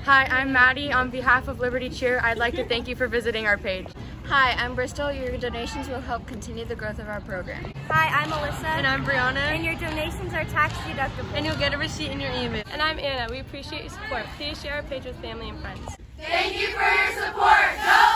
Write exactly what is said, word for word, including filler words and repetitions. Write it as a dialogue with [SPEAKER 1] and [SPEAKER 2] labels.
[SPEAKER 1] Hi, I'm Maddie. On behalf of Liberty Cheer, I'd like to thank you for visiting our page.
[SPEAKER 2] Hi, I'm Bristol. Your donations will help continue the growth of our program.
[SPEAKER 3] Hi, I'm Alyssa.
[SPEAKER 4] And I'm Brianna.
[SPEAKER 3] And your donations are tax deductible.
[SPEAKER 4] And you'll get a receipt in your email.
[SPEAKER 5] And I'm Anna. We appreciate your support. Please share our page with family and friends.
[SPEAKER 6] Thank you for your support. Go